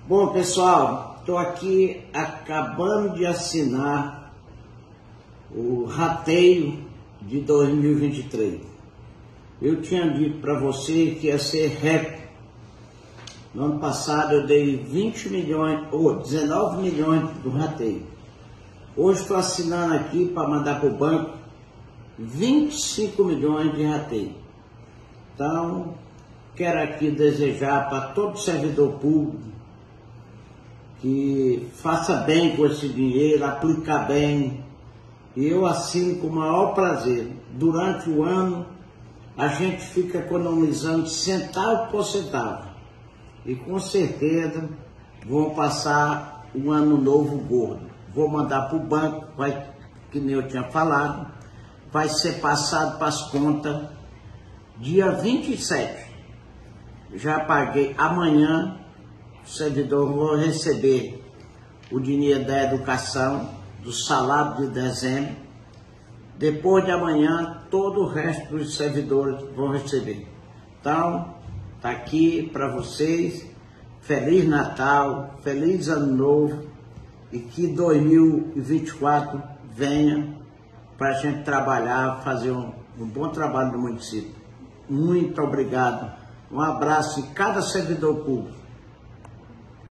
Bom, pessoal, estou aqui acabando de assinar o rateio de 2023. Eu tinha dito para você que ia ser recorde. No ano passado eu dei 20 milhões, ou 19 milhões do rateio. Hoje estou assinando aqui para mandar para o banco 25 milhões de rateio. Então, quero aqui desejar para todo servidor público que faça bem com esse dinheiro, aplica bem. E eu assino com o maior prazer. Durante o ano, a gente fica economizando centavo por centavo. E com certeza vão passar um ano novo gordo. Vou mandar para o banco, que nem eu tinha falado, vai ser passado para as contas dia 27. Já paguei amanhã, o servidor vai receber o dinheiro da educação, do salário de dezembro. Depois de amanhã, todo o resto dos servidores vão receber. Então, está aqui para vocês. Feliz Natal, feliz Ano Novo e que 2024 venha para a gente trabalhar, fazer um bom trabalho no município. Muito obrigado. Um abraço em cada servidor público.